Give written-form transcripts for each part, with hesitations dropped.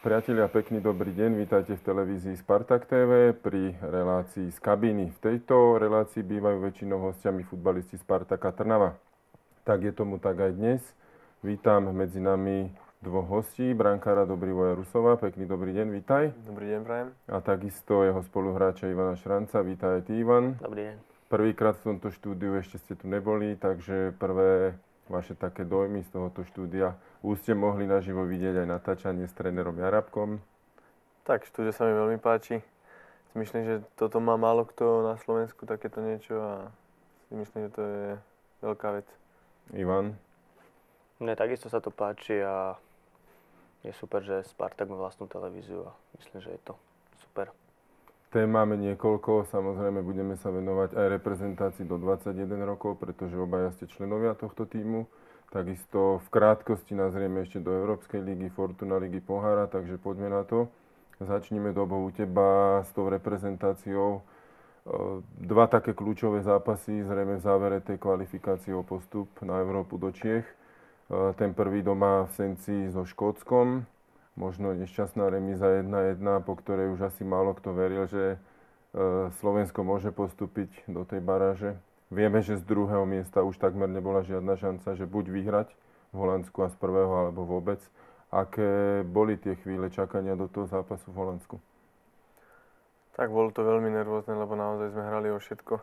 Priatelia, pekný dobrý deň, vítajte v televízii Spartak TV pri relácii z kabíny. V tejto relácii bývajú väčšinou hostiami futbalisti Spartaka Trnava. Tak je tomu tak aj dnes. Vítam medzi nami dvoch hostí, brankára Dobrivoja Rusova. Pekný dobrý deň, vítaj. Dobrý deň, prajem. A takisto jeho spoluhráča Ivana Šranca. Vítaj aj ty, Ivan. Dobrý deň. Prvýkrát v tomto štúdiu ešte ste tu neboli, takže prvé vaše také dojmy z tohoto štúdia. Už ste mohli naživo vidieť aj natáčanie s trénerom Jarabkom. Tak, štúdio sa mi veľmi páči. Myslím, že toto má málo kto na Slovensku, takéto niečo a si myslím, že to je veľká vec. Ivan? Mne takisto sa to páči a je super, že Spartak má vlastnú televíziu a myslím, že je to super. Tém máme niekoľko, samozrejme budeme sa venovať aj reprezentácii do 21 rokov, pretože obaja ste členovia tohto tímu. Takisto v krátkosti nazrieme ešte do Európskej ligy, Fortuna ligy Pohára, takže poďme na to. Začneme Dobo u teba s tou reprezentáciou. Dva také kľúčové zápasy, zrejme v závere tej kvalifikácie o postup na Európu do Čiech. Ten prvý doma v Senci so Škótskom. Možno nešťastná remíza 1-1, po ktorej už asi málo kto veril, že Slovensko môže postúpiť do tej baráže. Vieme, že z druhého miesta už takmer nebola žiadna šanca, že buď vyhrať v Holandsku a z prvého, alebo vôbec. Aké boli tie chvíle čakania do toho zápasu v Holandsku? Tak bolo to veľmi nervózne, lebo naozaj sme hrali o všetko.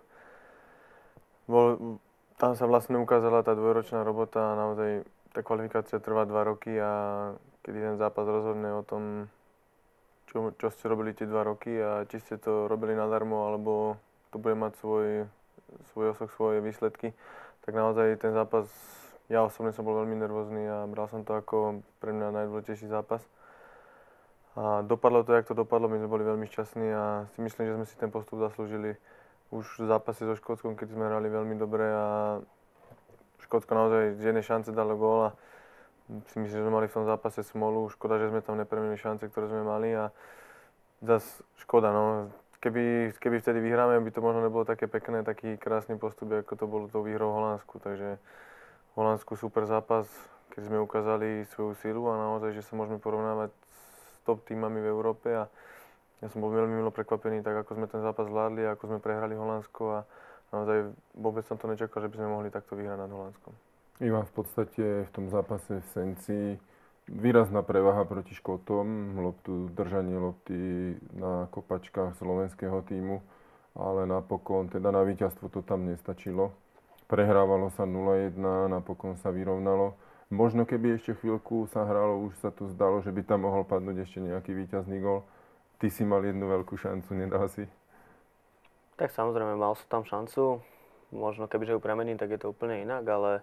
Tam sa vlastne ukázala tá dvojročná robota a naozaj tá kvalifikácia trvá 2 roky a kedy ten zápas rozhodne o tom, čo ste robili tie 2 roky a či ste to robili nadarmo, alebo to bude mať svoj osok, svoje výsledky, tak naozaj ten zápas, ja osobne som bol veľmi nervózny a bral som to ako pre mňa najdôležitejší zápas. A dopadlo to, jak to dopadlo, my sme boli veľmi šťastní a si myslím, že sme si ten postup zaslúžili už v zápase so Škótskom, keď sme hrali veľmi dobre a Škótsko naozaj z jednej šance dalo gól a si myslím, že sme mali v tom zápase smolu. Škoda, že sme tam nepremenili šance, ktoré sme mali a zase škoda, no. Keby vtedy vyhráme, by to možno nebolo také pekné, taký krásny postup, ako to bolo tou výhrou v Holandsku. Takže v Holandsku super zápas, keď sme ukázali svoju silu a naozaj, že sa môžeme porovnávať s top týmami v Európe a ja som bol veľmi milo prekvapený, tak ako sme ten zápas zvládli, ako sme prehrali Holandsko a naozaj vôbec som to nečakal, že by sme mohli takto vyhrať nad Holandskom. Ivan, v podstate v tom zápase v Senci výrazná prevaha proti Škótom, držanie lopty na kopačkách slovenského tímu, ale napokon, teda na víťazstvo to tam nestačilo. Prehrávalo sa 0-1, napokon sa vyrovnalo. Možno keby ešte chvíľku sa hralo, už sa to zdalo, že by tam mohol padnúť ešte nejaký víťazný gól. Ty si mal jednu veľkú šancu, nedal si? Tak samozrejme, mal som tam šancu. Možno kebyže ju premením, tak je to úplne inak, ale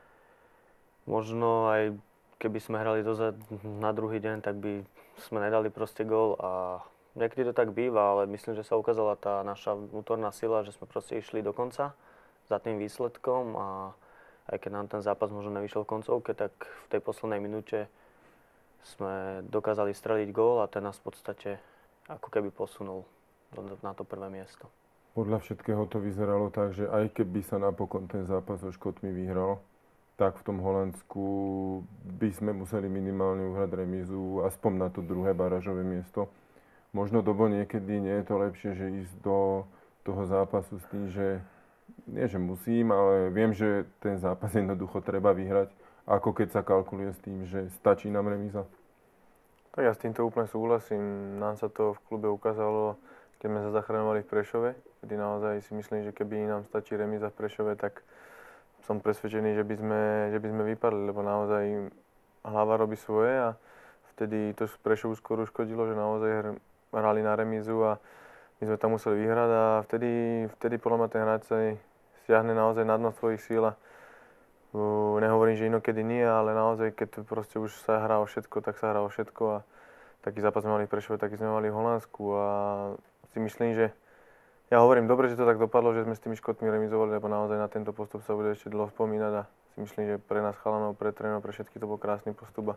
možno aj keby sme hrali na druhý deň, tak by sme nedali proste gól a niekedy to tak býva, ale myslím, že sa ukázala tá naša vnútorná sila, že sme proste išli do konca za tým výsledkom a aj keď nám ten zápas možno nevyšiel v koncovke, tak v tej poslednej minúte sme dokázali streliť gól a ten nás v podstate ako keby posunul na to prvé miesto. Podľa všetkého to vyzeralo tak, že aj keby sa napokon ten zápas so Škótmi vyhral, tak v tom Holandsku by sme museli minimálne uhrať remízu, aspoň na to druhé barážové miesto. Možno Dobo niekedy nie je to lepšie, že ísť do toho zápasu s tým, že nie, že musím, ale viem, že ten zápas jednoducho treba vyhrať, ako keď sa kalkuluje s tým, že stačí nám remíza. Tak ja s týmto úplne súhlasím. Nám sa to v klube ukázalo, keď sme sa zachraňovali v Prešove, kedy naozaj si myslím, že keby nám stačí remíza v Prešove, tak som presvedčený, že by sme vypadli, lebo naozaj hlava robí svoje a vtedy to Prešovu skôr uškodilo, že naozaj hrali na remízu a my sme tam museli vyhrať a vtedy podľa mňa ten hráč sa stiahne naozaj na dno svojich síl a nehovorím, že inokedy nie, ale naozaj keď proste už sa hrá o všetko, tak sa hrá o všetko a taký zápas sme mali v Prešove, taký sme mali v Holandsku a si myslím, že ja hovorím, dobre, že to tak dopadlo, že sme s tými Škótmi remizovali, lebo naozaj na tento postup sa bude ešte dlho spomínať a si myslím, že pre nás chalanov, pre trénerov, pre všetky to bol krásny postup a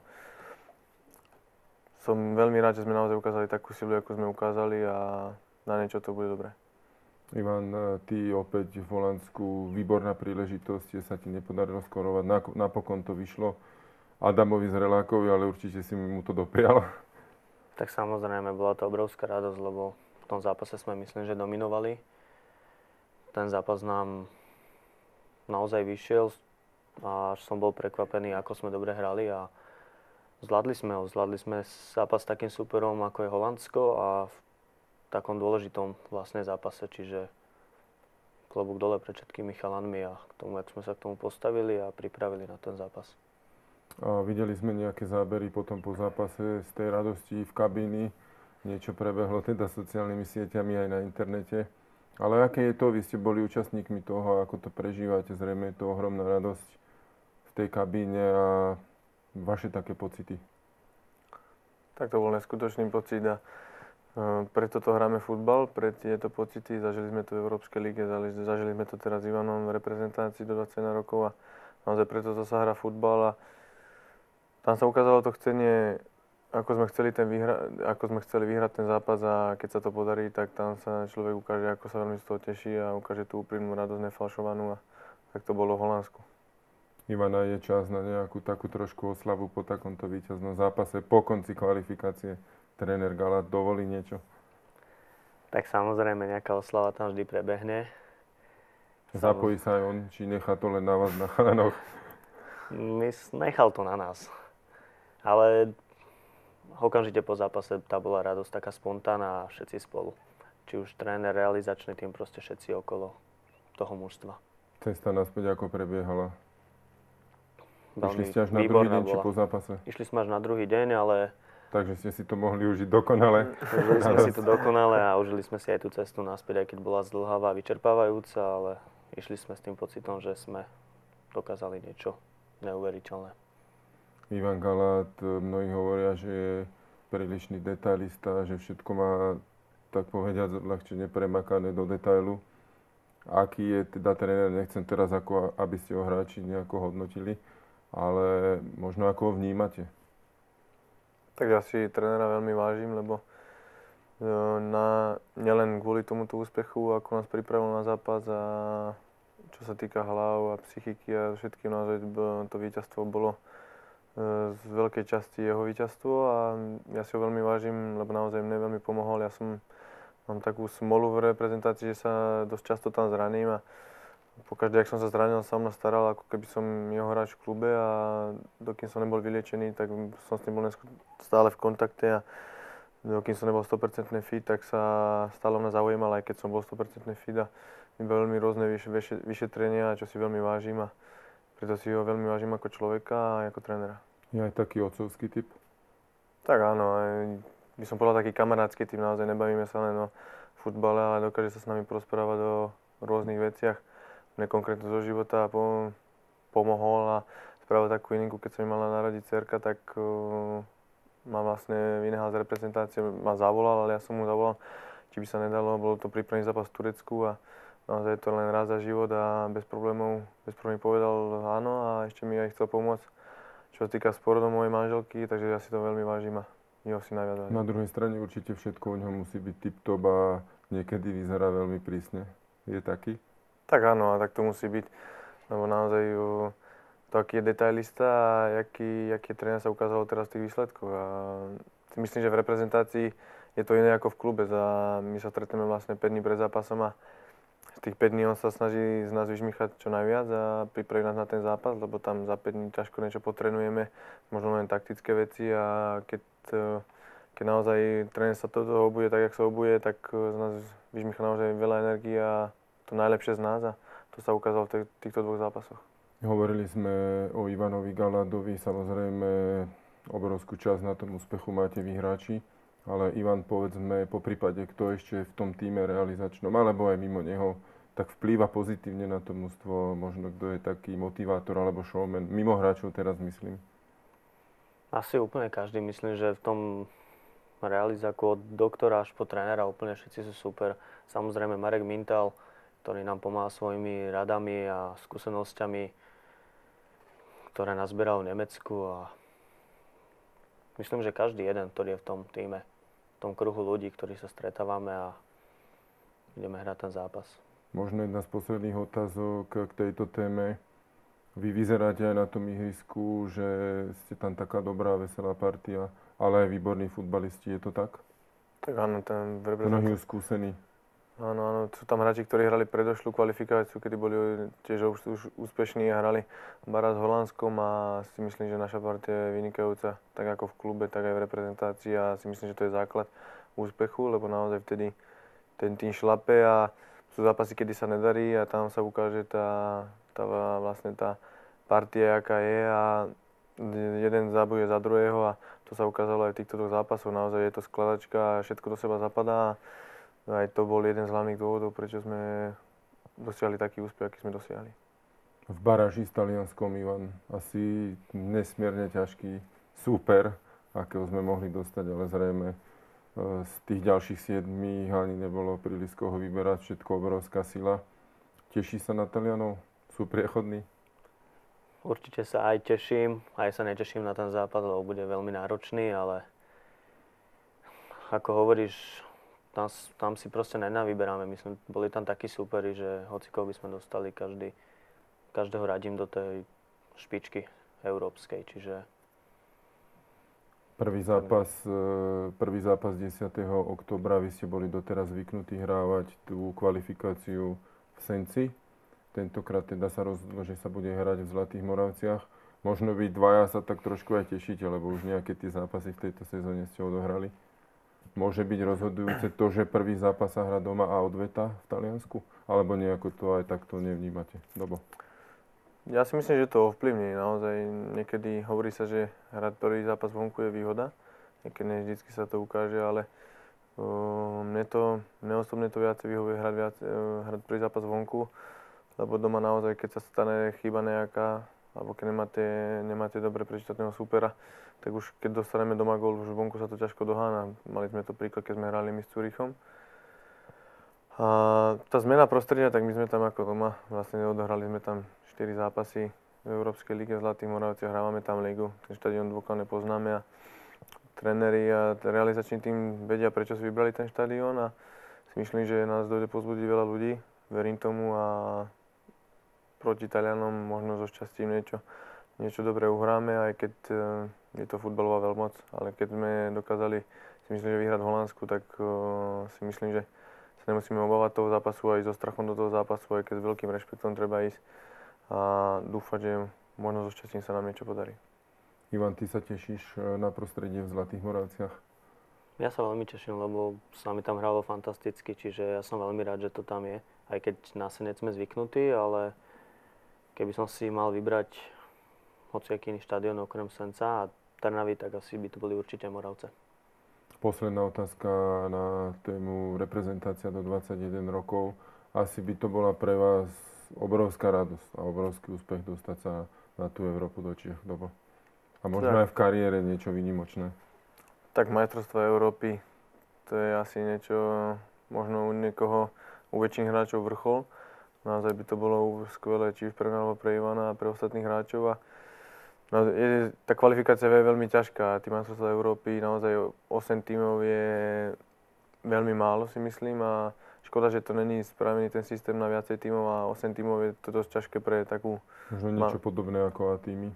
som veľmi rád, že sme naozaj ukázali takú silu, ako sme ukázali a na niečo to bude dobré. Ivan, ty opäť v Holandsku, výborná príležitosť, sa ti nepodarilo skorovať, napokon to vyšlo Adamovi z Relákovi, ale určite si mu to doprial. Tak samozrejme, bola to obrovská radosť, lebo v tom zápase sme, myslím, že dominovali. Ten zápas nám naozaj vyšiel a až som bol prekvapený, ako sme dobre hrali a zvládli sme ho. Zvládli sme zápas s takým superom, ako je Holandsko a v takom dôležitom vlastne zápase, čiže klobúk dole pred všetkými chalanmi a k tomu, jak sme sa k tomu postavili a pripravili na ten zápas. A videli sme nejaké zábery potom po zápase z tej radosti v kabíni. Niečo prebehlo teda sociálnymi sieťami aj na internete. Ale aké je to? Vy ste boli účastníkmi toho, ako to prežívate. Zrejme je to ohromná radosť v tej kabíne a vaše také pocity. Tak to bol neskutočný pocit a preto to hráme futbal, pre tieto pocity. Zažili sme to v Európskej lige, zažili sme to teraz s Ivanom v reprezentácii do 21 rokov a naozaj preto to sa hrá futbal a tam sa ukázalo to chcenie, ako sme chceli vyhrať ten zápas a keď sa to podarí, tak tam sa človek ukáže, ako sa veľmi z toho teší a ukáže tú úprimnú radosť nefalšovanú a tak to bolo v Holandsku. Ivana, je čas na nejakú takú trošku oslavu po takomto víťaznom zápase, po konci kvalifikácie. Tréner Galát dovolí niečo? Tak samozrejme, nejaká oslava tam vždy prebehne. Zapojí sa aj on, či nechá to len na vás, na chalanoch? Nechal to na nás. Ale okamžite po zápase tá bola radosť taká spontánna a všetci spolu. Či už tréner, realizačný tým, proste všetci okolo toho mužstva. Cesta naspäť ako prebiehala? Veľmi Išli ste až na druhý deň, či po zápase? Išli sme až na druhý deň, ale... Takže ste si to mohli užiť dokonale? Užili sme si to dokonale a užili sme si aj tú cestu naspäť, aj keď bola zdĺhavá a vyčerpávajúca, ale išli sme s tým pocitom, že sme dokázali niečo neuveriteľné. Ivan Galát, mnohí hovoria, že je prílišný detailista, že všetko má, tak povediať, ľahčie nepremakané do detailu. Aký je teda tréner, nechcem teraz, ako aby ste ho hráči nejako hodnotili, ale možno ako ho vnímate? Tak ja si trénera veľmi vážim, lebo nielen kvôli tomuto úspechu, ako nás pripravil na zápas a čo sa týka hlav a psychiky a všetkým, naozaj to víťazstvo bolo z veľkej časti jeho víťazstvo a ja si ho veľmi vážim, lebo naozaj mne veľmi pomohol. Mám takú smolu v reprezentácii, že sa dosť často tam zraním a pokaždé, ak som sa zranil, sa o mňa staral, ako keby som jeho hráč v klube a dokým som nebol vyliečený, tak som s ním bol stále v kontakte a dokým som nebol 100% fit, tak sa stále o mňa zaujímal, aj keď som bol 100% fit a veľmi rôzne vyšetrenia, čo si veľmi vážim a preto si ho veľmi vážim ako človeka a ako trénera. Je aj taký otcovský typ? Tak áno, by som povedal taký kamarátsky typ, naozaj nebavíme sa len o futbale, ale dokáže sa s nami porozprávať o rôznych veciach. Mne konkrétne zo života pomohol a spravil takú ininku, keď sa mi mala narodiť dcerka, tak ma vlastne vynehal z reprezentácie, ma zavolal, ale ja som mu zavolal, či by sa nedalo, bolo to prípravný zápas v Turecku a naozaj je to len raz za život a bez problémov povedal áno a ešte mi aj chcel pomôcť, čo sa týka sporodom mojej manželky, takže ja si to veľmi vážim a jeho si najviac vážim. Na druhej strane určite všetko u ňom musí byť tip-top a niekedy vyzerá veľmi prísne. Je taký? Tak áno, a tak to musí byť, lebo naozaj to, aký je detailista a aký tréner sa ukázalo teraz v tých výsledkoch. A myslím, že v reprezentácii je to iné ako v klube. My sa stretneme vlastne 5 dní pred zápasom a z tých 5 dní on sa snaží z nás vyžmýchať čo najviac a pripraviť nás na ten zápas, lebo tam za 5 dní ťažko niečo potrenujeme, možno len taktické veci a keď naozaj tréner sa toto obuje tak, jak sa obuje, tak z nás vyžmýcha naozaj veľa energie a to najlepšie z nás a to sa ukázalo v týchto dvoch zápasoch. Hovorili sme o Ivanovi Galádovi, samozrejme obrovskú časť na tom úspechu máte vy hráči, ale Ivan, povedzme, po prípade, kto ešte v tom týme realizačnom, alebo aj mimo neho, tak vplýva pozitívne na to mužstvo, možno kto je taký motivátor alebo showman, mimo hráčov teraz myslím. Asi úplne každý, myslím, že v tom realizáku od doktora až po trénera úplne všetci sú super. Samozrejme Marek Mintal, ktorý nám pomáha svojimi radami a skúsenosťami, ktoré nazbieral v Nemecku a myslím, že každý jeden, ktorý je v tom týme, v tom kruhu ľudí, ktorí sa stretávame a ideme hrať ten zápas. Možno jedna z posledných otázok k tejto téme. Vy vyzeráte aj na tom ihrisku, že ste tam taká dobrá, veselá partia. ale aj výborní futbalisti, je to tak? Tak áno, ten Mnohí už skúsení. Áno, sú tam hráči, ktorí hrali predošlú kvalifikáciu, kedy boli tiež už úspešní a hrali Bara s Holandskom a si myslím, že naša partia je vynikajúca, tak ako v klube, tak aj v reprezentácii a si myslím, že to je základ úspechu, lebo naozaj vtedy ten tým šlape a sú zápasy, kedy sa nedarí a tam sa ukáže vlastne tá partia, aká je a jeden zabuje za druhého a to sa ukázalo aj v týchto dvoch zápasoch. Naozaj je to skladačka a všetko do seba zapadá. Aj to bol jeden z hlavných dôvodov, prečo sme dosiahli taký úspech, aký sme dosiahli. V baráži s Talianskom, Ivan, asi nesmierne ťažký súper, akého sme mohli dostať, ale zrejme z tých ďalších 7 ani nebolo príliš koho vyberať, všetko obrovská sila. Teší sa na Talianov? Sú priechodní? Určite sa aj teším, aj sa neteším na ten zápas, lebo bude veľmi náročný, ale ako hovoríš, tam si proste nenavyberáme. Myslím, boli tam takí súperi, že hocikoho by sme dostali, každého radím do tej špičky európskej, čiže... Prvý zápas 10. októbra, vy ste boli doteraz zvyknutí hrávať tú kvalifikáciu v Senci. Tentokrát teda sa rozhodlo, že sa bude hrať v Zlatých Moravciach. Možno vy dvaja sa tak trošku aj tešíte, lebo už nejaké tie zápasy v tejto sezóne ste odohrali. Môže byť rozhodujúce to, že prvý zápas sa hrá doma a odveta v Taliansku? Alebo nejako to aj takto nevnímate? Dobo. Ja si myslím, že to ovplyvní. Naozaj niekedy hovorí sa, že hrať prvý zápas vonku je výhoda. Niekedy ne vždycky sa to ukáže, ale mne osobne to viacej vyhovuje hrať prvý zápas vonku, lebo doma naozaj, keď sa stane chyba nejaká, alebo keď nemáte dobre prečítaného súpera, tak už keď dostaneme doma gól, už vonku sa to ťažko dohána. Mali sme to príklad, keď sme hrali my s Zürichom. A tá zmena prostredia, tak my sme tam ako doma, vlastne odohrali sme tam 4 zápasy v Európskej lige v Zlatých Moravciach, hrávame tam ligu, ten štadión dôkladne poznáme a tréneri a realizačný tým vedia, prečo si vybrali ten štadión a si myslím, že nás dojde pozbudiť veľa ľudí, verím tomu a proti Talianom možno so šťastím niečo dobre uhráme, aj keď je to futbalová veľmoc, ale keď sme dokázali si myslím, že vyhrať v Holandsku, tak si myslím, že sa nemusíme obávať toho zápasu aj so strachom do toho zápasu, aj keď s veľkým rešpektom treba ísť a dúfať, že možno so šťastím sa nám niečo podarí. Ivan, ty sa tešíš na prostredie v Zlatých Moravciach? Ja sa veľmi teším, lebo sa mi tam hralo fantasticky, čiže ja som veľmi rád, že to tam je. Aj keď na Senec sme zvyknutí, ale keby som si mal vybrať hociaký iný štadión okrem Senca a Trnavy, tak asi by to boli určite Moravce. Posledná otázka na tému reprezentácia do 21 rokov. Asi by to bola pre vás obrovská radosť a obrovský úspech dostať sa na tú Európu do Čiech. Dobo. A možno aj v kariére niečo výnimočné. Tak majstrovstvá Európy, to je asi niečo, možno u niekoho, u väčších hráčov vrchol. Naozaj by to bolo skvelé, či už pre mňa, alebo pre Ivana a pre ostatných hráčov. Tá kvalifikácia je veľmi ťažká. Tí majstrovstvá Európy, naozaj 8 tímov je veľmi málo, si myslím. A škoda, že to není spravený ten systém na viacej tímov a 8 tímov je to dosť ťažké pre takú... Možno niečo podobné ako A tímy?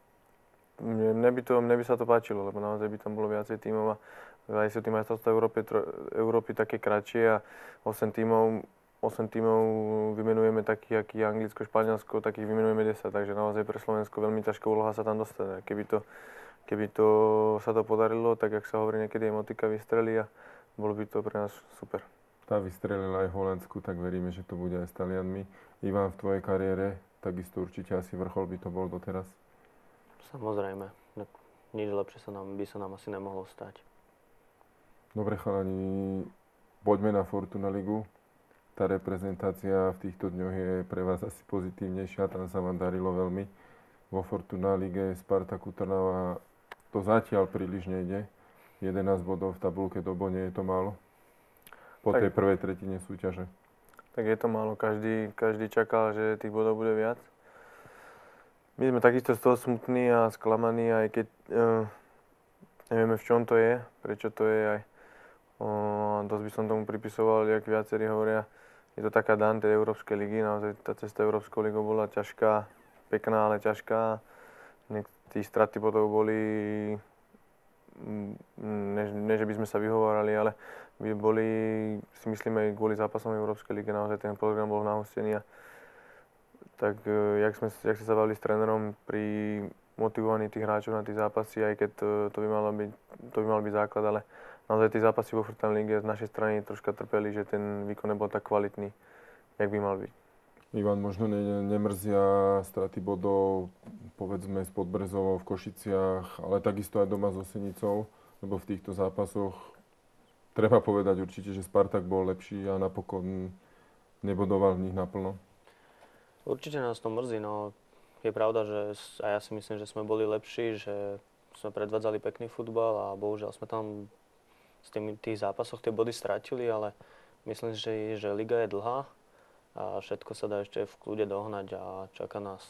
Mne by sa to páčilo, lebo naozaj by tam bolo viacej tímov a aj sú tí majstrovstvá Európy také kratšie a 8 tímov vymenujeme takých, aký Anglicko, Španielsko, takých vymenujeme 10, takže naozaj pre Slovensko veľmi ťažká úloha sa tam dostať. Keby to sa to podarilo, tak jak sa hovorí niekedy, emotika vystrelí a bolo by to pre nás super. Tá vystrelila aj v Holandsku, tak veríme, že to bude aj s Talianmi. Ivan, v tvojej kariére takisto určite asi vrchol by to bol doteraz? Samozrejme. Nič lepšie by sa nám asi nemohlo stať. Dobre chalani, poďme na Fortuna Ligu. Tá reprezentácia v týchto dňoch je pre vás asi pozitívnejšia, tam sa vám darilo veľmi. Vo Fortuna Lige Spartaku Trnava to zatiaľ príliš nejde. 11 bodov v tabuľke, Dobo, nie je to málo? Po tej prvej tretine súťaže. Tak je to málo, každý čakal, že tých bodov bude viac. My sme takisto z toho smutní a sklamaní, aj keď nevieme, v čom to je, prečo to je aj. Dosť by som tomu pripisoval, jak viacerí hovoria, je to taká daň tej Európskej ligy, naozaj tá cesta Európskou ligou bola ťažká, pekná, ale ťažká. Tí straty bodov boli ne, že by sme sa vyhovárali, ale by boli, si myslím, aj kvôli zápasom Európskej ligy, naozaj ten program bol nahustený a tak jak sme sa bavili s trénerom pri motivovaní tých hráčov na tie zápasy, aj keď to by mal byť základ, ale naozaj tie zápasy vo Frután lige z našej strany troška trpeli, že ten výkon nebol tak kvalitný, jak by mal byť. Ivan, možno nemrzia straty bodov, povedzme s Podbrezovou v Košiciach, ale takisto aj doma so Senicou, lebo v týchto zápasoch treba povedať určite, že Spartak bol lepší a napokon nebodoval v nich naplno. Určite nás to mrzí, no je pravda, že a ja si myslím, že sme boli lepší, že sme predvádzali pekný futbal a bohužiaľ sme tam v tých zápasoch tie body stratili, ale myslím si, že liga je dlhá a všetko sa dá ešte v kľude dohnať a čaká nás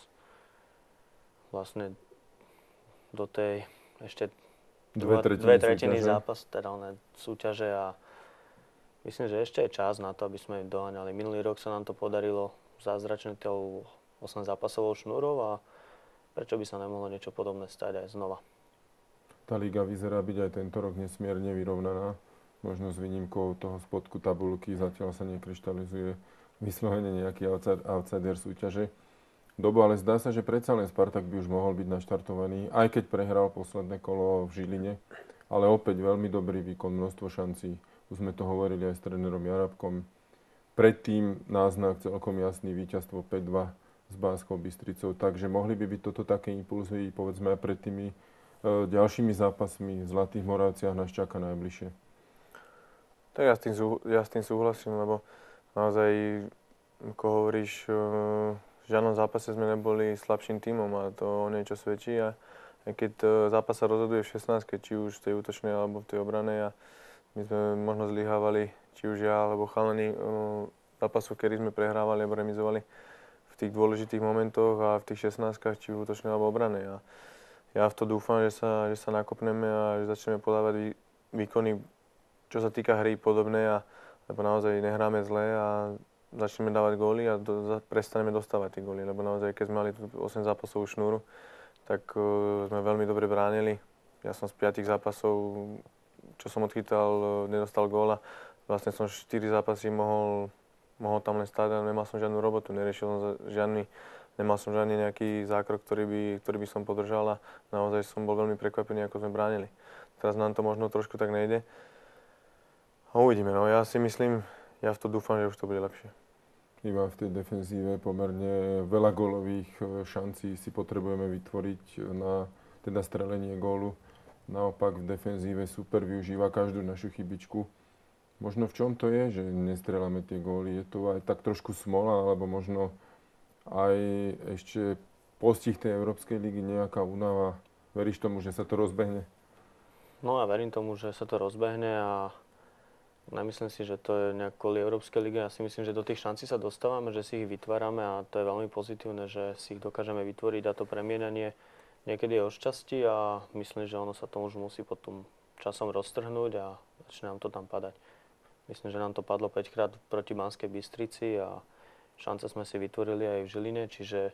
vlastne do tej ešte dve tretiny zápas, teda súťaže a myslím, že ešte je čas na to, aby sme doháňali. Minulý rok sa nám to podarilo zázračne tou 8-zápasovou šnúrou a prečo by sa nemohlo niečo podobné stať aj znova. Tá liga vyzerá byť aj tento rok nesmierne vyrovnaná. Možno s výnimkou toho spodku tabulky zatiaľ sa nekryštalizuje vyslovene nejaký outsider súťaže. Dobo, ale zdá sa, že predsa len Spartak by už mohol byť naštartovaný, aj keď prehral posledné kolo v Žiline. Ale opäť veľmi dobrý výkon, množstvo šancí. Už sme to hovorili aj s trénerom Jarabkom. Predtým náznak celkom jasný víťazstvo 5-2 s Banskou Bystricou. Takže mohli by byť toto také impulzy, povedzme aj pred tými ďalšími zápasmi v Zlatých Moravciach nás čaká najbližšie. Tak ja s tým súhlasím, lebo naozaj, ako hovoríš, v žiadnom zápase sme neboli slabším tímom a to o niečo svedčí. A keď zápas sa rozhoduje v 16, či už v tej útočnej alebo v tej obranej a my sme možno zlyhávali, či už ja alebo chalani zápasu, kedy sme prehrávali alebo remizovali v tých dôležitých momentoch a v tých 16, či v útočnej alebo obranej. A ja v to dúfam, že sa nakopneme a že začneme podávať výkony, čo sa týka hry, podobné, lebo naozaj nehráme zle a začneme dávať góly a prestaneme dostávať tie góly, lebo naozaj, keď sme mali tú 8 zápasovú šnúru, tak sme veľmi dobre bránili. Ja som z 5 zápasov, čo som odchytal, nedostal góla. Vlastne som 4 zápasy mohol tam len stáť a nemal som žiadnu robotu, nemal som žiadny nejaký zákrok, ktorý by som podržal a naozaj som bol veľmi prekvapený, ako sme bránili. Teraz nám to možno trošku tak nejde. A uvidíme, no ja si myslím, ja v to dúfam, že už to bude lepšie. Iba v tej defenzíve pomerne veľa gólových šancí si potrebujeme vytvoriť na teda strelenie gólu. Naopak v defenzíve super využíva každú našu chybičku. Možno v čom to je, že nestrelame tie góly? Je to aj tak trošku smola, alebo možno aj ešte postih tej Európskej ligy, nejaká únava? Veríš tomu, že sa to rozbehne? No ja verím tomu, že sa to rozbehne a nemyslím si, že to je nejak kvôli Európskej lige. Ja si myslím, že do tých šancí sa dostávame, že si ich vytvárame a to je veľmi pozitívne, že si ich dokážeme vytvoriť a to premienanie niekedy je od šťastí a myslím, že ono sa to už musí potom časom roztrhnúť a začne nám to tam padať. Myslím, že nám to padlo 5 krát proti Banskej Bystrici a šance sme si vytvorili aj v Žiline, čiže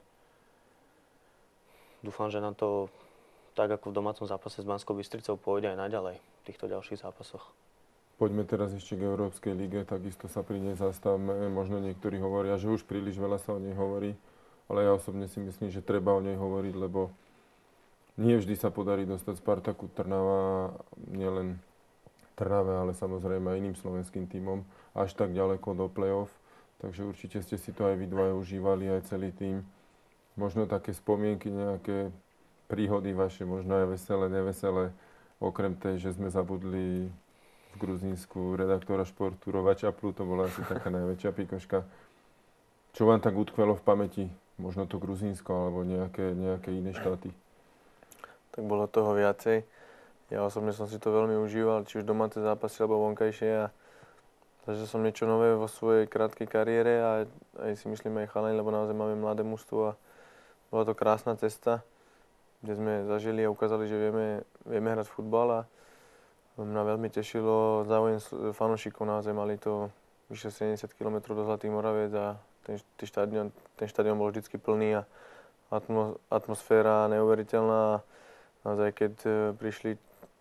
dúfam, že nám to tak ako v domácom zápase s Banskou Bystricou pôjde aj naďalej v týchto ďalších zápasoch. Poďme teraz ešte k Európskej lige, takisto sa pri nej zastavme. Možno niektorí hovoria, že už príliš veľa sa o nej hovorí, ale ja osobne si myslím, že treba o nej hovoriť, lebo nie vždy sa podarí dostať Spartaku Trnava, nielen Trnave, ale samozrejme aj iným slovenským tímom, až tak ďaleko do play-off. Takže určite ste si to aj vy dvaja užívali, aj celý tím. Možno také spomienky, nejaké príhody vaše, možno aj veselé, neveselé, okrem tej, že sme zabudli v Gruzínsku redaktora športu Rova Čaplu, to bola asi taká najväčšia pikoška. Čo vám tak utkvelo v pamäti? Možno to Gruzínsko alebo nejaké iné štáty? Tak bolo toho viacej. Ja osobne som si to veľmi užíval, či už domáce zápasy alebo vonkajšie a zažil som niečo nové vo svojej krátkej kariére a aj si myslím aj chalani, lebo naozaj máme mladé mužstvo a bola to krásna cesta, kde sme zažili a ukázali, že vieme hrať futbal a mňa veľmi tešilo záujem fanúšikov, naozaj mali to vyše 70 km do Zlatých Moraviec a ten štadión bol vždycky plný a atmosféra neuveriteľná. Naozaj, keď prišli tí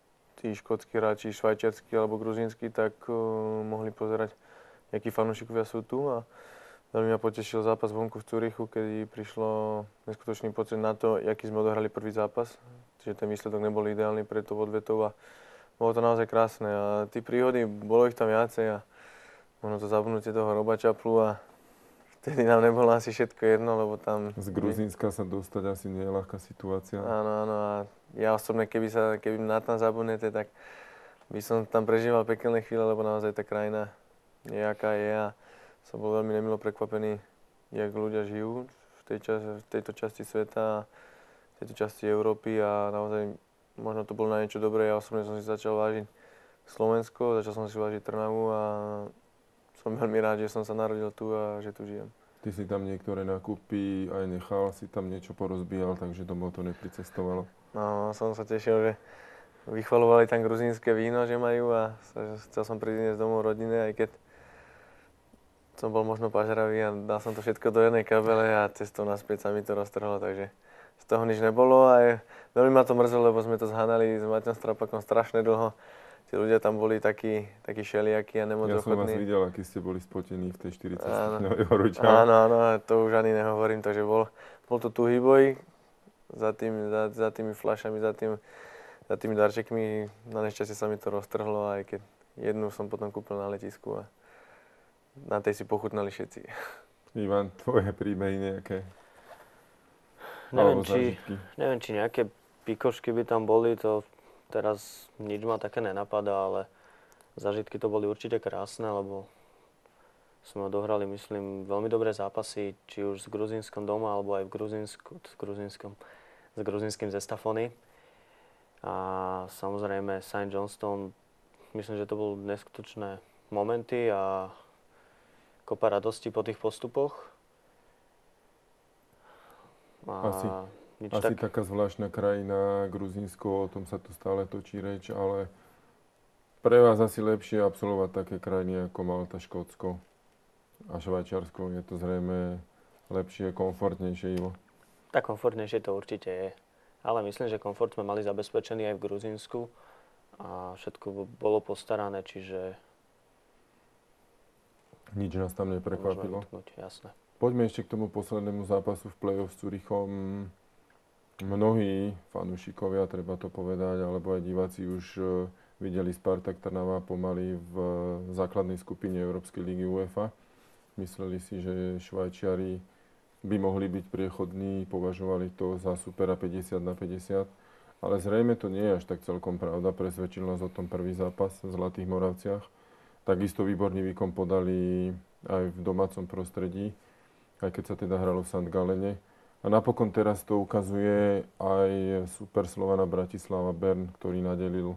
tí škótsky hráči, švajčiarsky alebo gruzínsky, tak mohli pozerať, akí fanúšikovia sú tu. A veľmi ma potešil zápas vonku v Zürichu, kedy prišlo neskutočný pocit na to, aký sme odohrali prvý zápas. Čiže ten výsledok nebol ideálny pre to odvetov a bolo to naozaj krásne. A tí príhody, bolo ich tam viacej a možno to zabudnutie toho Roba Čaplu a vtedy nám nebolo asi všetko jedno, lebo tam... Z Gruzínska sa dostať asi nie je ľahká situácia. Áno, áno. A ja osobne, keby na tam zabudnete, tak by som tam prežíval pekelné chvíle, lebo naozaj tá krajina je, aká je a som bol veľmi nemilo prekvapený, jak ľudia žijú v tejto časti sveta, v tejto časti Európy a naozaj možno to bolo na niečo dobré. Ja osobne som si začal vážiť Slovensko, začal som si vážiť Trnavu a som veľmi rád, že som sa narodil tu a že tu žijem. Ty si tam niektoré nákupy aj nechal, si tam niečo porozbíjal, takže domov to nepricestovalo. No, som sa tešil, že vychvalovali tam gruzínske víno, že majú a chcel som priniesť domov rodine, aj keď som bol možno pažravý a dal som to všetko do jednej kabele a cestou naspäť sa mi to roztrhlo, takže z toho nič nebolo a veľmi ma to mrzelo, lebo sme to zhanali s Maťom Strapakom strašne dlho. Tí ľudia tam boli takí šeliakí a nemoc ochotní. Ja som vás videl, aký ste boli spotení v tej 40-stupňovej horúčave. Áno, áno, to už ani nehovorím, takže bol to tuhý boj za tými fľašami, za tými darčekmi. Na nešťastie sa mi to roztrhlo, aj keď jednu som potom kúpil na letisku a na tej si pochutnali všetci. Ivan, tvoje príbehy nejaké? Neviem, či nejaké pikošky by tam boli, to teraz nič ma také nenapadá, ale zážitky to boli určite krásne, lebo sme odohrali, myslím, veľmi dobré zápasy, či už s Gruzínskom doma, alebo aj s gruzínskym Zestafony. A samozrejme St. Johnstone, myslím, že to boli neskutočné momenty a kopa radosti po tých postupoch. Asi taká zvláštna krajina, Gruzínsko, o tom sa tu stále točí reč, ale pre vás asi lepšie absolvovať také krajiny ako Malta, Škótsko a Švajčiarsko. Je to zrejme lepšie, komfortnejšie, Ivo? Tak komfortnejšie to určite je. Ale myslím, že komfort sme mali zabezpečený aj v Gruzínsku a všetko bolo postarané, čiže... Nič nás tam neprekvapilo. Jasné. Poďme ešte k tomu poslednému zápasu v play-off s Zürichom. Mnohí fanúšikovia, treba to povedať, alebo aj diváci už videli Spartak Trnava pomaly v základnej skupine Európskej ligy UEFA. Mysleli si, že Švajčiari by mohli byť priechodní, považovali to za supera 50-50, ale zrejme to nie je až tak celkom pravda. Presvedčil nás o tom prvý zápas v Zlatých Moravciach. Takisto výborný výkon podali aj v domácom prostredí, aj keď sa teda hralo v St. Galene. A napokon teraz to ukazuje aj super Slovana Bratislava Bern, ktorý nadelil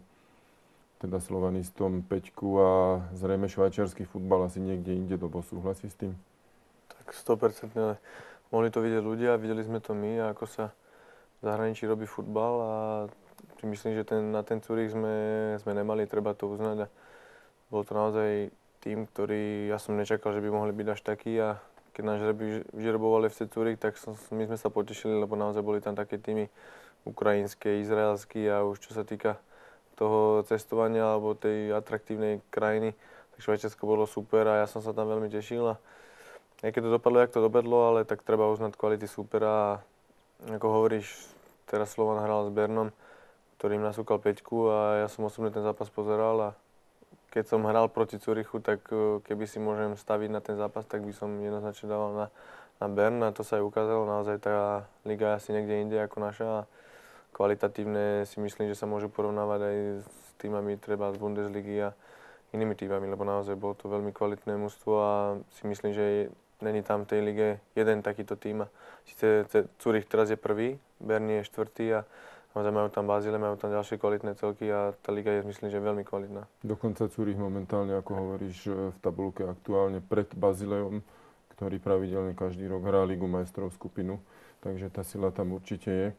teda slovanistom Peťku a zrejme švajčiarsky futbal asi niekde inde dobo. Súhlasí s tým? Tak 100%. Mohli to vidieť ľudia, videli sme to my, ako sa v zahraničí robí futbal a myslím, že na ten Zürich sme nemali, treba to uznať. A bol to naozaj tým, ktorý ja som nečakal, že by mohli byť až taký a keď nás vyžrebovali FC Zürich, tak my sme sa potešili, lebo naozaj boli tam také týmy ukrajinské, izraelské a už čo sa týka toho cestovania alebo tej atraktívnej krajiny, tak Švajčiarsko bolo super a ja som sa tam veľmi tešil. A aj keď to dopadlo, jak to dopadlo, ale tak treba uznať kvality supera a ako hovoríš, teraz Slovan hral s Bernom, ktorý im nasúkal Peťku a ja som osobne ten zápas pozeral a keď som hral proti Zürichu, tak keby si môžem staviť na ten zápas, tak by som jednoznačne dával na Bern a to sa aj ukázalo. Naozaj tá liga je asi niekde inde ako naša a kvalitatívne si myslím, že sa môžu porovnávať aj s týmami treba z Bundesligy a inými týmami, lebo naozaj bolo to veľmi kvalitné mužstvo a si myslím, že není tam v tej lige jeden takýto tým. Sice Zürich teraz je prvý, Bern je štvrtý a naozaj majú tam Bazile, majú tam ďalšie kvalitné celky a tá liga je, myslím, že veľmi kvalitná. Dokonca Zürich momentálne, ako hovoríš, v tabuľke aktuálne pred Bazileom, ktorý pravidelne každý rok hrá Ligu majstrov skupinu, takže tá sila tam určite je.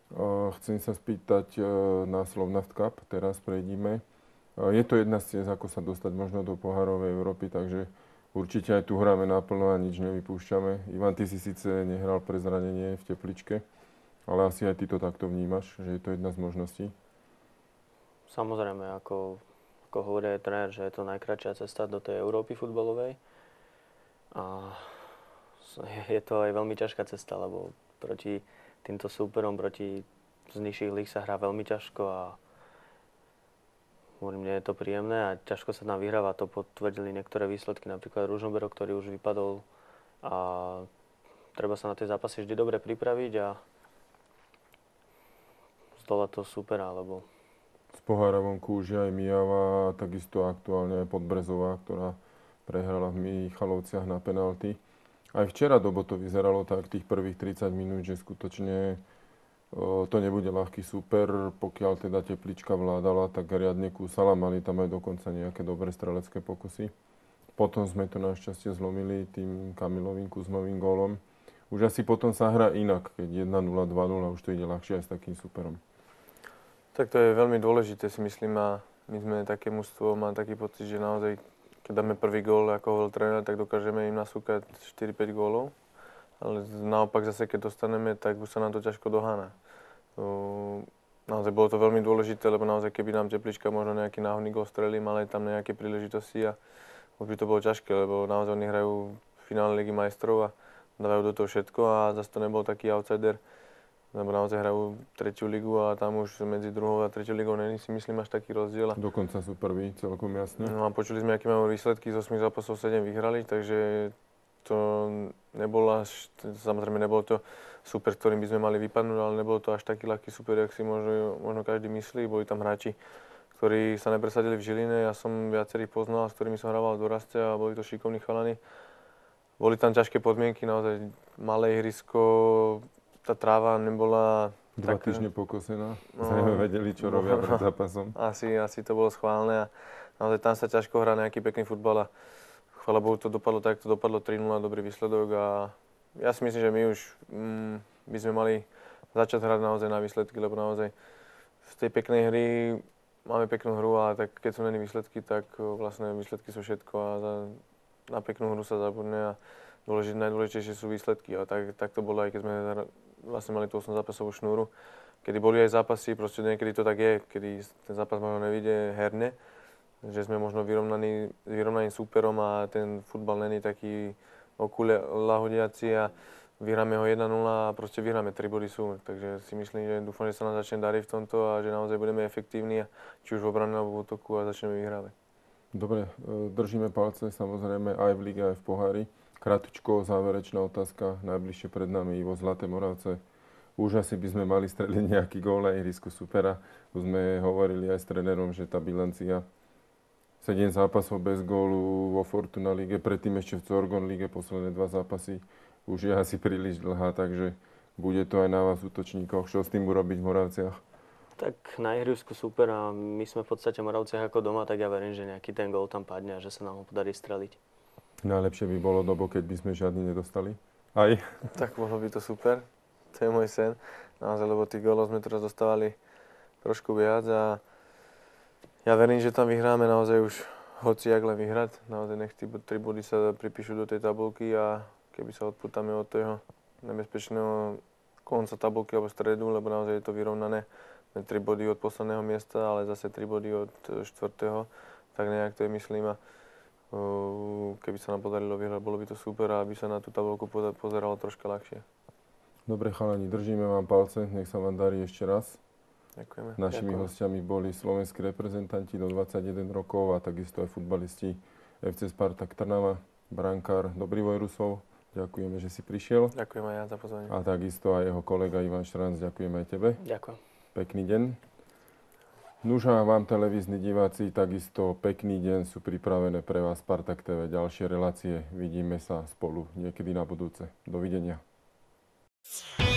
Chcem sa spýtať na Slovnaft Cup, teraz prejdime. Je to jedna z ciest, ako sa dostať možno do pohárovej Európy, takže určite aj tu hráme naplno a nič nevypúšťame. Ivan, ty si síce nehral pre zranenie v Tepličke, ale asi aj ty to takto vnímaš, že je to jedna z možností? Samozrejme, ako hovorí aj tréner, že je to najkratšia cesta do tej Európy futbalovej. A je to aj veľmi ťažká cesta, lebo proti týmto súperom, proti z nižších líg sa hrá veľmi ťažko a hovorím, nie je to príjemné a ťažko sa nám vyhráva. To potvrdili niektoré výsledky, napríklad Ružomberok, ktorý už vypadol a treba sa na tie zápasy vždy dobre pripraviť a zdolať to supera, lebo Z pohára vonku už je aj Mijava, takisto aktuálne aj Podbrezová, ktorá prehrala v Michalovciach na penalty. Aj včera dobo to vyzeralo tak, tých prvých 30 minút, že skutočne to nebude ľahký súper, pokiaľ teda Teplička vládala, tak riadne kúsala, mali tam aj dokonca nejaké dobré strelecké pokusy. Potom sme to našťastie zlomili tým Kamilovým Kuzmovým gólom. Už asi potom sa hrá inak, keď 1-0, 2-0, už to ide ľahšie aj s takým súperom. Tak to je veľmi dôležité, si myslím, a my sme také mužstvo, mám taký pocit, že naozaj, keď dáme prvý gól, ako hovoril tréner, tak dokážeme im nasúkať 4-5 gólov. Ale naopak zase, keď dostaneme, tak už sa nám to ťažko dohána. Naozaj bolo to veľmi dôležité, lebo naozaj, keby nám Teplička možno nejaký náhodný gól strelil, mali tam nejaké príležitosti a už by to bolo ťažké, lebo naozaj oni hrajú v finále Ligy majstrov a dávajú do toho všetko a zase to nebol taký outsider, lebo naozaj hrajú tretiu ligu a tam už medzi druhou a tretiu ligou není, si myslím, až taký rozdiel. Dokonca sú prví, celkom jasne. No a počuli sme, aké majú výsledky, z 8 zápasov 7 vyhrali, takže to nebolo až, samozrejme nebolo to super, s ktorým by sme mali vypadnúť, ale nebolo to až taký ľahký super, jak si možno každý myslí. Boli tam hráči, ktorí sa nepresadili v Žiline, ja som viacerých poznal, s ktorými som hrával v doraste a boli to šikovní chalani. Boli tam ťažké podmienky, naozaj malé ihrisko, tá tráva nebola 2 týždne pokosená, zrejme vedeli, čo robia pred zápasom. Asi to bolo schválne a naozaj tam sa ťažko hrá nejaký pekný futbal a chvála Bohu, to dopadlo tak, to dopadlo 3-0, dobrý výsledok a ja si myslím, že my už by sme mali začať hrať naozaj na výsledky, lebo naozaj z tej peknej hry máme peknú hru a tak keď sú není výsledky, tak vlastne výsledky sú všetko a na peknú hru sa zabudne a najdôležitejšie sú výsledky a tak to bolo aj keď sme vlastne mali tú 8 zápasovú šnúru, kedy boli aj zápasy, proste niekedy to tak je, kedy ten zápas možno nevidie herne, že sme možno vyrovnaným súperom a ten futbal není taký okule lahodiaci a vyhráme ho 1-0 a proste vyhráme, 3 body sú. Takže si myslím, že dúfam, že sa nám začne dariť v tomto a že naozaj budeme efektívni, či už v obrane alebo v útoku a začneme vyhrávať. Dobre, držíme palce samozrejme aj v lige, aj v pohári. Kratučko, záverečná otázka, najbližšie pred nami Ivo Zlaté Moravce. Už asi by sme mali streliť nejaký gól na ihrisku supera. Už sme hovorili aj s trénerom, že tá bilancia 7 zápasov bez gólu vo Fortuna lige, predtým ešte v Corgon lige posledné 2 zápasy už je asi príliš dlhá, takže bude to aj na vás útočníkoch. Čo s tým urobiť v Moravciach? tak na ihrisku super a my sme v podstate v Moravciach ako doma, tak ja verím, že nejaký ten gól tam padne a že sa nám ho podarí streliť. Najlepšie by bolo dobo, keď by sme žiadny nedostali. Aj? Tak bolo by to super. To je môj sen. Naozaj, lebo tých gólov sme teraz dostávali trošku viac a ja verím, že tam vyhráme naozaj už hociak len vyhrať. Naozaj nech tí 3 body sa pripíšu do tej tabulky a keby sa odpútame od toho nebezpečného konca tabulky alebo stredu, lebo naozaj je to vyrovnané. 3 body od posledného miesta, ale zase 3 body od 4. Tak nejak to je, myslím. A keby sa nám podarilo vyhrať, bolo by to super a aby sa na tú tabulku pozeralo troška ľahšie. Dobre chalani, držíme vám palce, nech sa vám darí ešte raz. Ďakujeme. Našimi hostiami boli slovenskí reprezentanti do 21 rokov a takisto aj futbalisti FC Spartak Trnava, brankár Dobrivoj Rusov. Ďakujeme, že si prišiel. Ďakujem aj ja za pozvanie. A takisto aj jeho kolega Ivan Štranc, ďakujem aj tebe. Ďakujem. Pekný deň. Nuža, vám televízni diváci, takisto pekný deň sú pripravené pre vás Spartak TV. Ďalšie relácie, vidíme sa spolu niekedy na budúce. Dovidenia.